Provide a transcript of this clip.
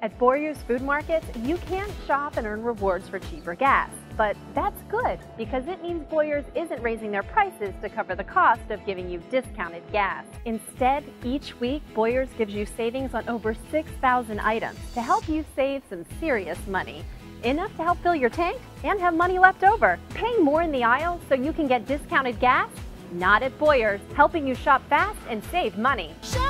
At Boyer's Food Markets, you can shop and earn rewards for cheaper gas. But that's good because it means Boyer's isn't raising their prices to cover the cost of giving you discounted gas. Instead, each week, Boyer's gives you savings on over 6,000 items to help you save some serious money. Enough to help fill your tank and have money left over. Paying more in the aisle so you can get discounted gas? Not at Boyer's, helping you shop fast and save money.